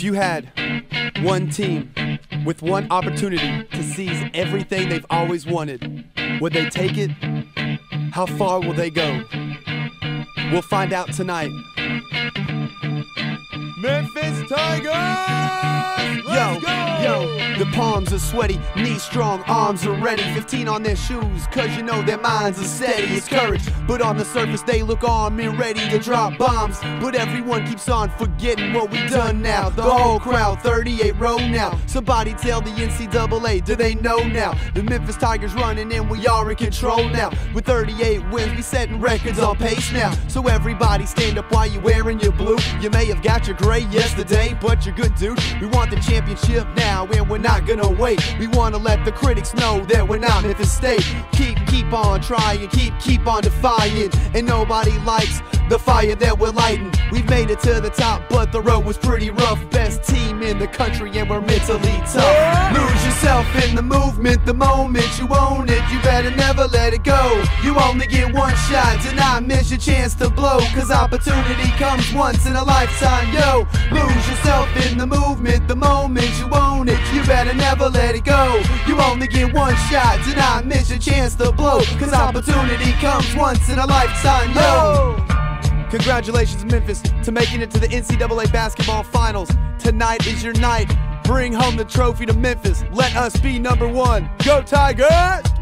you had one team with one opportunity to seize everything they've always wanted, would they take it? How far will they go? We'll find out tonight. Memphis Tigers! Let's go! The palms are sweaty, knees strong, arms are ready. 15 on their shoes, cause you know their minds are steady. It's courage, but on the surface they look armed and ready to drop bombs. But everyone keeps on forgetting what we done now. The whole crowd, 38 row now. Somebody tell the NCAA, do they know now? The Memphis Tigers running and we are in control now. With 38 wins, we setting records on pace now. So everybody stand up while you wearing your blue. You may have got your gray yesterday, but you're good, dude. We want the championship now and we're not gonna wait. We wanna let the critics know that we're not Memphis State. Keep on trying, keep on defying. And nobody likes the fire that we're lighting. We've made it to the top, but the road was pretty rough. Best team in the country and we're mentally tough. Lose yourself in the movement, the moment you own it, you better never let it go. You only get one shot, do not miss your chance to blow, cause opportunity comes once in a lifetime, yo. Lose yourself in the movement, the moment you own it, you better never let it go. You only get one shot, do not miss your chance to blow, cause opportunity comes once in a lifetime, yo. Congratulations, Memphis, to making it to the NCAA Basketball Finals. Tonight is your night. Bring home the trophy to Memphis. Let us be number one. Go Tigers!